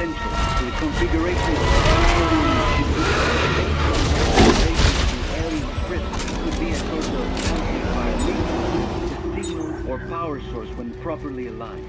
essential to the configuration of the alien script could be a sort of amplifier link to signal or power source when properly aligned.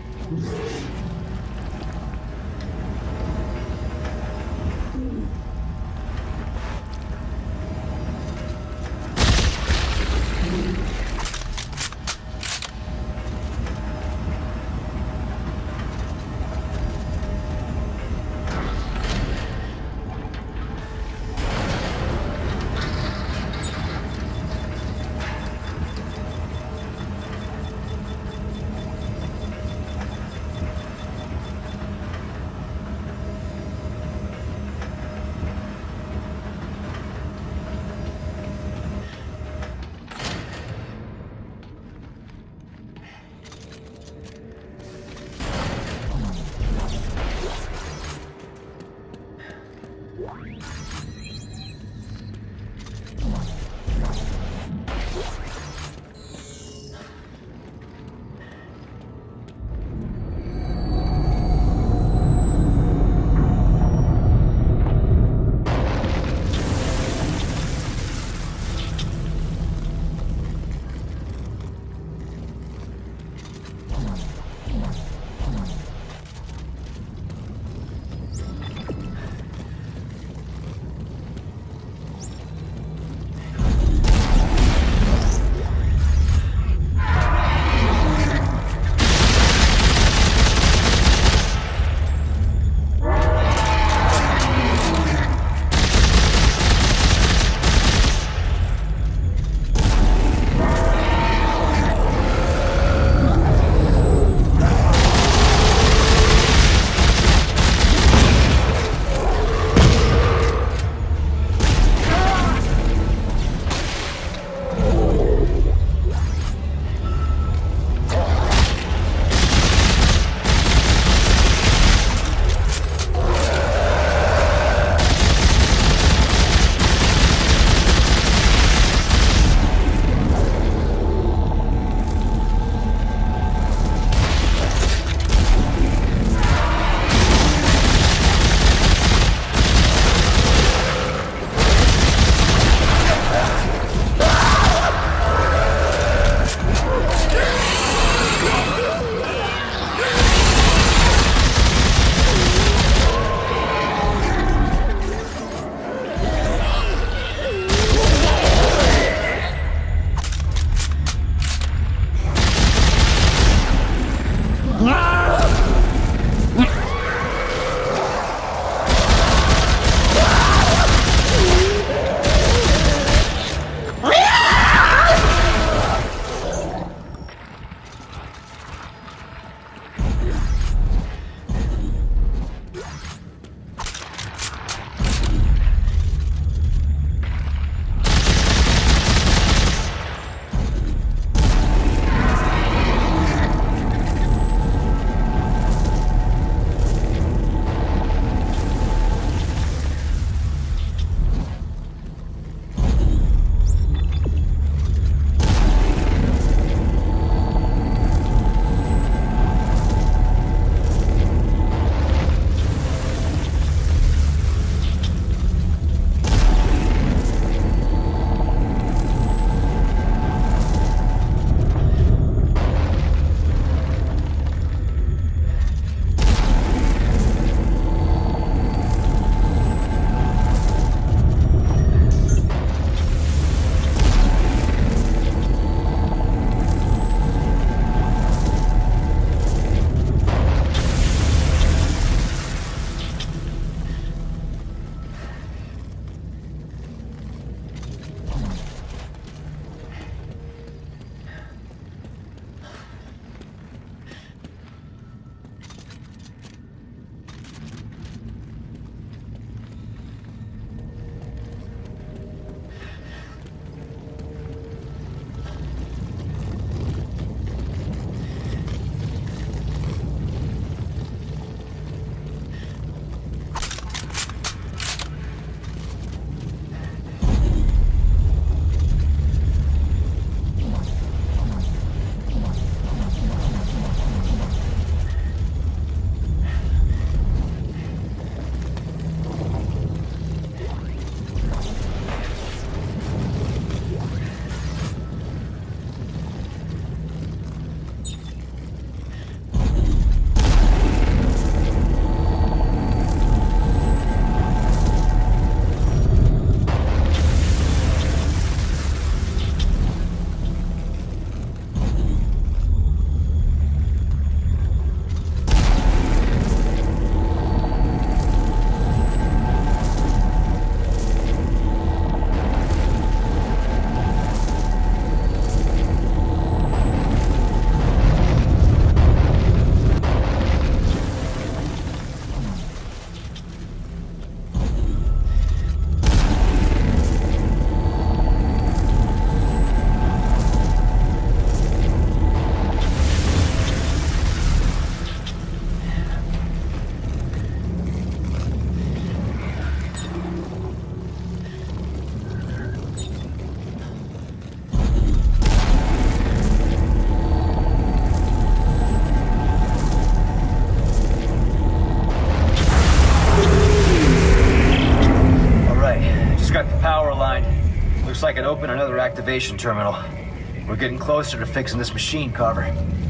open another activation terminal. We're getting closer to fixing this machine, Carver.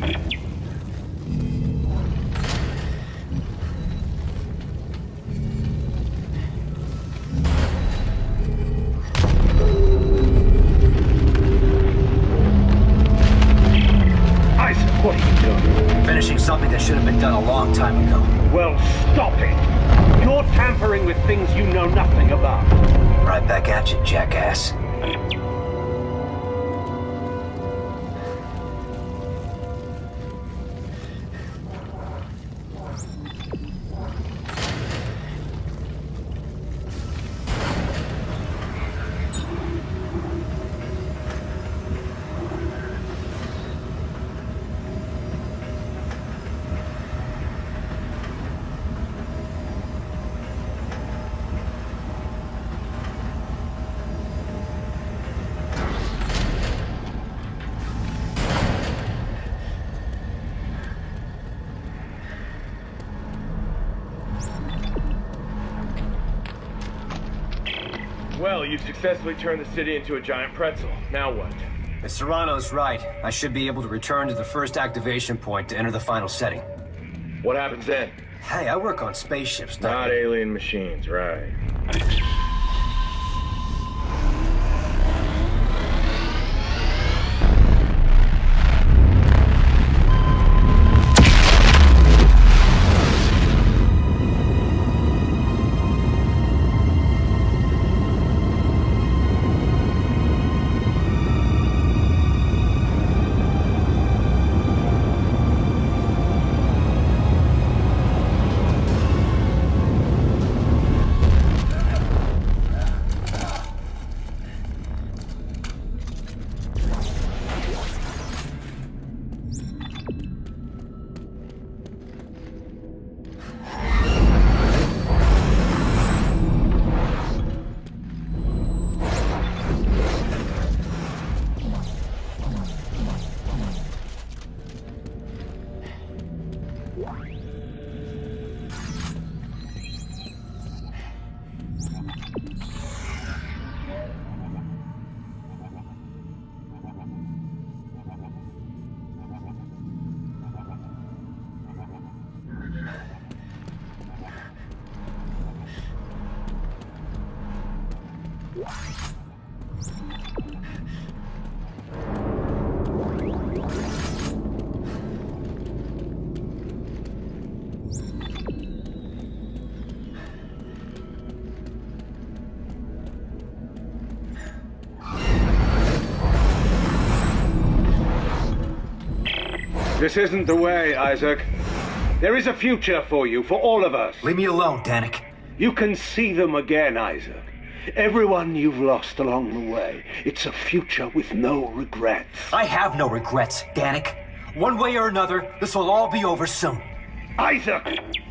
Isaac, what are you doing? Finishing something that should have been done a long time ago. Well, stop it! You're tampering with things you know nothing about. Right back at you, jackass. Well, you've successfully turned the city into a giant pretzel. Now what? If Serrano's right, I should be able to return to the first activation point to enter the final setting. What happens then? Hey, I work on spaceships, Not alien machines, right? This isn't the way, Isaac. There is a future for you, for all of us. Leave me alone, Danik. You can see them again, Isaac. Everyone you've lost along the way. It's a future with no regrets. I have no regrets, Danik. One way or another, this will all be over soon. Isaac!